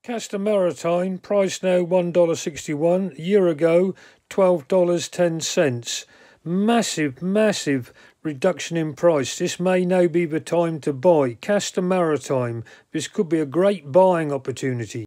Castor Maritime, price now $1.61, a year ago $12.10. Massive reduction in price. This may now be the time to buy Castor Maritime. This could be a great buying opportunity.